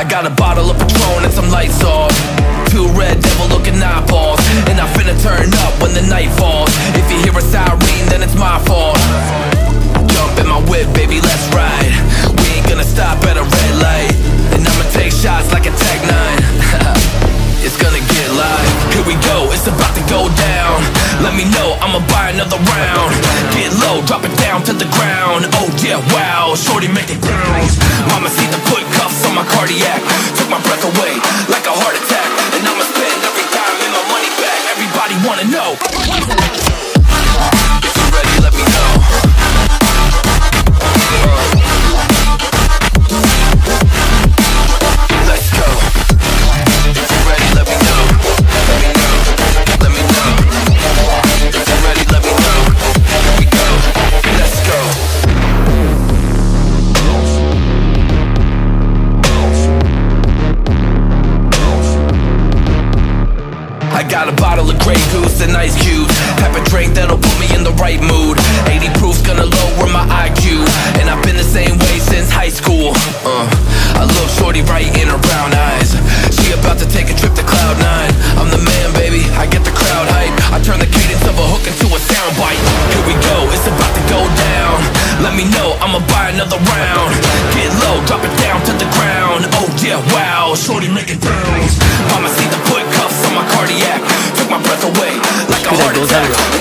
got a bottle of Patron and some lights off. Two red devil looking eyeballs, and I finna turn up when the night falls. If you hear a siren, then it's my fault. Jump in my whip, baby, let's ride. We ain't gonna stop at a red light, and I'ma take shots like a Tech 9. It's gonna get live. Here we go, it's about to go down. Let me know, I'ma buy another round. Get low, drop it down to the ground. Oh yeah, wow, shorty make it bounce. Mama see the put cuffs on my cardiac. Took my breath away like a heart attack. And I'ma spend every dime and my money back. Everybody wanna know. If you're ready, let me know. Let's go. If you're ready, let me know. Let me know. Let me know. If you're ready, let me know. Here we go. Let's go. I got a bottle of Grey Goose and ice cubes. Have a drink that'll put me in the right mood. 80 proof's gonna lower my IQ, and I've been the same way since high school. I look shorty right in her brown eyes. She about to take a trip to Cloud 9. I'm the man, baby, I get the crowd hype. I turn the cadence of a hook into a soundbite. Here we go, it's about to go down. Let me know, I'ma buy another round. Get low, drop it down to the ground. Oh yeah, wow, shorty make it bounce. Mama see the put cuffs on my cardiac. Took my breath away like a heart attack.